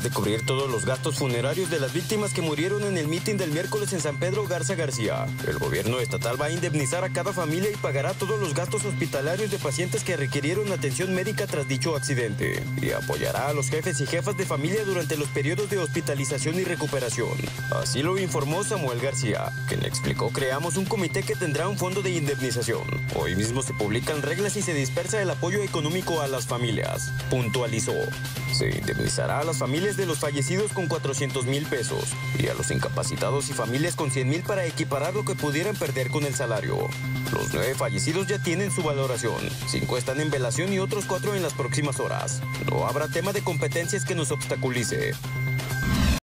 de cubrir todos los gastos funerarios de las víctimas que murieron en el mitin del miércoles en San Pedro Garza García. El gobierno estatal va a indemnizar a cada familia y pagará todos los gastos hospitalarios de pacientes que requirieron atención médica tras dicho accidente, y apoyará a los jefes y jefas de familia durante los periodos de hospitalización y recuperación. Así lo informó Samuel García, quien explicó: creamos un comité que tendrá un fondo de indemnización. Hoy mismo se publican reglas y se dispersa el apoyo económico a las familias, puntualizó. Se indemnizará a las familias de los fallecidos con 400,000 pesos y a los incapacitados y familias con 100,000 para equiparar lo que pudieran perder con el salario. Los 9 fallecidos ya tienen su valoración, 5 están en velación y otros 4 en las próximas horas. No habrá tema de competencias que nos obstaculice.